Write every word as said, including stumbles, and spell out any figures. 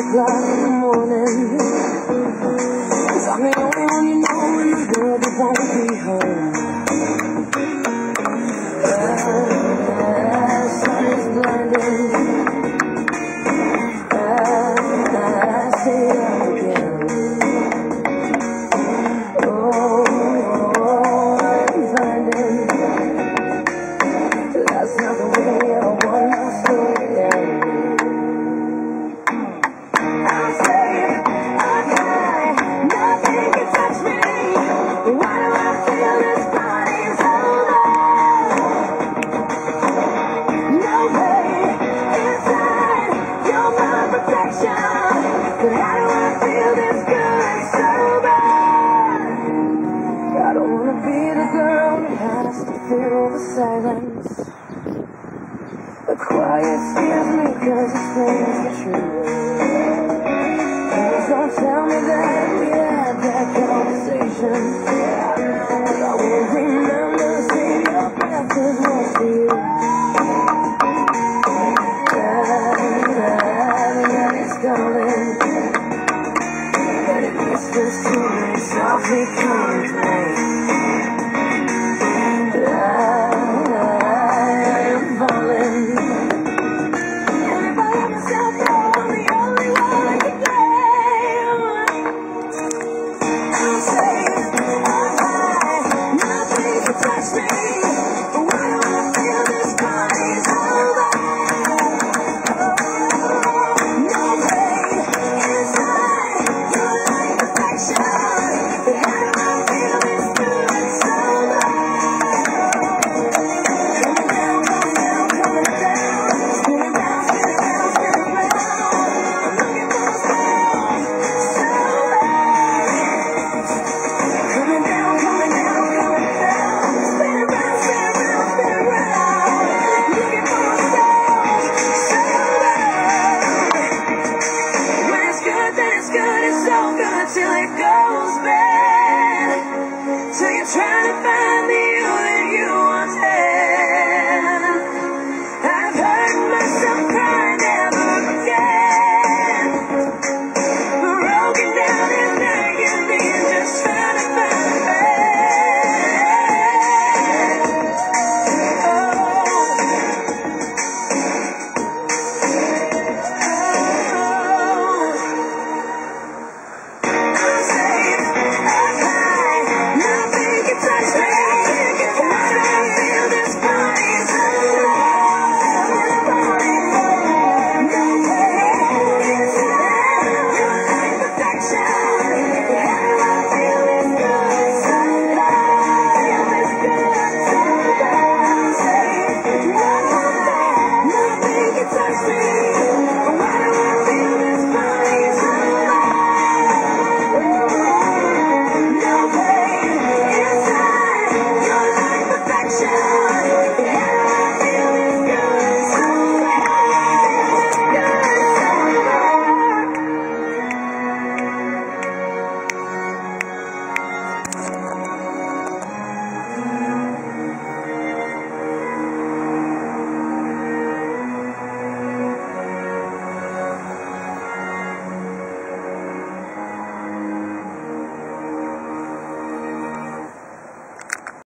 o'clock in the morning. Cause I'm the only one you know in the world that won't be home. The sun is blinding. I stay up again. Oh, I'm finding that's not the way I want my story to end. I'm safe, I'm high, nothing can touch me. Why do I feel this body's over? No pain inside, you're my protection. But how do I feel this good sober? I don't wanna be the girl that has to fill the silence. The quiet scares me cause it screams the truth. Please don't tell me that we had that conversation. I won't remember seeing your breath as much to you. That it's calling, but it whispers to me, softly coming to me. Till it goes bad, till you're trying to find